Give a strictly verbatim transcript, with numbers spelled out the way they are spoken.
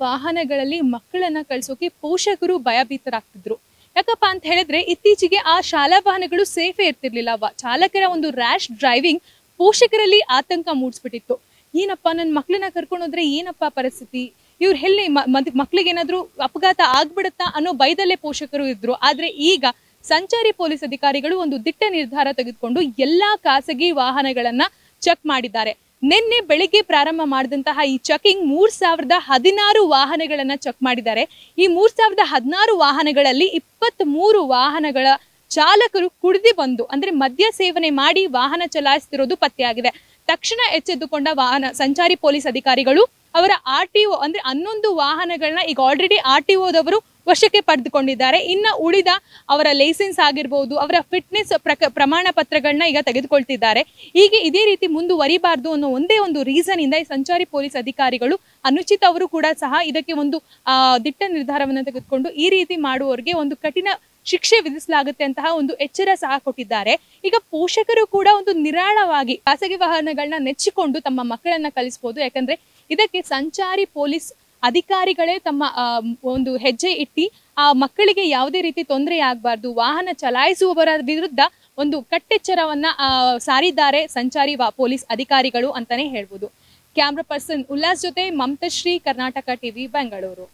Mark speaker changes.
Speaker 1: ವಾಹನಗಳಲ್ಲಿ ಮಕ್ಕಳನ್ನ ಕಳಿಸೋಕೆ ಪೋಷಕರು ಭಯಭೀತರಾಗ್ತಿದ್ರು. ಯಾಕಪ್ಪ ಅಂತ ಹೇಳಿದ್ರೆ ಇತ್ತೀಚೆಗೆ ಆ ಶಾಲಾ ವಾಹನಗಳು ಸೇಫೇ ಇರ್ತಿರ್ಲಿಲ್ಲ. ಚಾಲಕರ ಒಂದು ರ್ಯಾಶ್ ಡ್ರೈವಿಂಗ್ ಪೋಷಕರಲ್ಲಿ ಆತಂಕ ಮೂಡಿಸ್ಬಿಟ್ಟಿತ್ತು. ಏನಪ್ಪ ನನ್ನ ಮಕ್ಕಳನ್ನ ಕರ್ಕೊಂಡು ಹೋದ್ರೆ ಏನಪ್ಪ ಪರಿಸ್ಥಿತಿ, ಇವ್ರು ಎಲ್ಲಿ ಮಕ್ಳಿಗೆ ಏನಾದ್ರು ಅಪಘಾತ ಆಗ್ಬಿಡುತ್ತಾ ಅನ್ನೋ ಭಯದಲ್ಲೇ ಪೋಷಕರು ಇದ್ರು. ಆದ್ರೆ ಈಗ ಸಂಚಾರಿ ಪೊಲೀಸ್ ಅಧಿಕಾರಿಗಳು ಒಂದು ದಿಟ್ಟ ನಿರ್ಧಾರ ತೆಗೆದುಕೊಂಡು ಎಲ್ಲಾ ಖಾಸಗಿ ವಾಹನಗಳನ್ನ ಚೆಕ್ ಮಾಡಿದ್ದಾರೆ. ನಿನ್ನೆ ಬೆಳಿಗ್ಗೆ ಪ್ರಾರಂಭ ಮಾಡಿದಂತಹ ಈ ಚೆಕಿಂಗ್ ಮೂರ್ ಸಾವಿರದ ಹದಿನಾರು ವಾಹನಗಳನ್ನ ಚೆಕ್ ಮಾಡಿದ್ದಾರೆ. ಈ ಮೂರ್ ಸಾವಿರದ ಹದಿನಾರು ವಾಹನಗಳಲ್ಲಿ ಇಪ್ಪತ್ತ್ ಮೂರು ವಾಹನಗಳ ಚಾಲಕರು ಕುಡಿದು ಬಂದು ಅಂದ್ರೆ ಮದ್ಯ ಸೇವನೆ ಮಾಡಿ ವಾಹನ ಚಲಾಯಿಸ್ತಿರೋದು ಪತ್ತೆಯಾಗಿದೆ. ತಕ್ಷಣ ಎಚ್ಚೆತ್ತುಕೊಂಡ ವಾಹನ ಸಂಚಾರಿ ಪೊಲೀಸ್ ಅಧಿಕಾರಿಗಳು ಅವರ ಆರ್ ಟಿ ಒ ಅಂದ್ರೆ ಹನ್ನೊಂದು ವಾಹನಗಳನ್ನ ಈಗ ಆಲ್ರೆಡಿ ಆರ್ ಟಿ ಒದವರು ವಶಕ್ಕೆ ಪಡೆದುಕೊಂಡಿದ್ದಾರೆ. ಇನ್ನ ಉಳಿದ ಅವರ ಲೈಸೆನ್ಸ್ ಆಗಿರ್ಬೋದು, ಅವರ ಫಿಟ್ನೆಸ್ ಪ್ರಕ ಪ್ರಮಾಣ ಪತ್ರಗಳನ್ನ ಈಗ ತೆಗೆದುಕೊಳ್ತಿದ್ದಾರೆ. ಹೀಗೆ ಇದೇ ರೀತಿ ಮುಂದುವರಿಬಾರ್ದು ಅನ್ನೋ ಒಂದೇ ಒಂದು ರೀಸನ್ ಇಂದ ಈ ಸಂಚಾರಿ ಪೊಲೀಸ್ ಅಧಿಕಾರಿಗಳು ಅನುಚಿತ್ ಅವರು ಕೂಡ ಸಹ ಇದಕ್ಕೆ ಒಂದು ಆ ದಿಟ್ಟ ನಿರ್ಧಾರವನ್ನು ತೆಗೆದುಕೊಂಡು ಈ ರೀತಿ ಮಾಡುವವರಿಗೆ ಒಂದು ಕಠಿಣ ಶಿಕ್ಷೆ ವಿಧಿಸಲಾಗುತ್ತೆ ಅಂತಹ ಒಂದು ಎಚ್ಚರ ಸಹ ಕೊಟ್ಟಿದ್ದಾರೆ. ಈಗ ಪೋಷಕರು ಕೂಡ ಒಂದು ನಿರಾಳವಾಗಿ ಖಾಸಗಿ ವಾಹನಗಳನ್ನ ನೆಚ್ಚಿಕೊಂಡು ತಮ್ಮ ಮಕ್ಕಳನ್ನ ಕಲಿಸಬಹುದು. ಯಾಕಂದ್ರೆ ಇದಕ್ಕೆ ಸಂಚಾರಿ ಪೊಲೀಸ್ ಅಧಿಕಾರಿಗಳೇ ತಮ್ಮ ಒಂದು ಹೆಜ್ಜೆ ಇಟ್ಟಿ ಆ ಮಕ್ಕಳಿಗೆ ಯಾವುದೇ ರೀತಿ ತೊಂದರೆ ಆಗಬಾರ್ದು, ವಾಹನ ಚಲಾಯಿಸುವವರ ವಿರುದ್ಧ ಒಂದು ಕಟ್ಟೆಚ್ಚರವನ್ನ ಸಾರಿದ್ದಾರೆ ಸಂಚಾರಿ ಪೊಲೀಸ್ ಅಧಿಕಾರಿಗಳು ಅಂತಾನೆ ಹೇಳ್ಬೋದು. ಕ್ಯಾಮ್ರಾ ಪರ್ಸನ್ ಉಲ್ಲಾಸ್ ಜೊತೆ ಮಮತಾಶ್ರೀ, ಕರ್ನಾಟಕ ಟಿವಿ, ಬೆಂಗಳೂರು.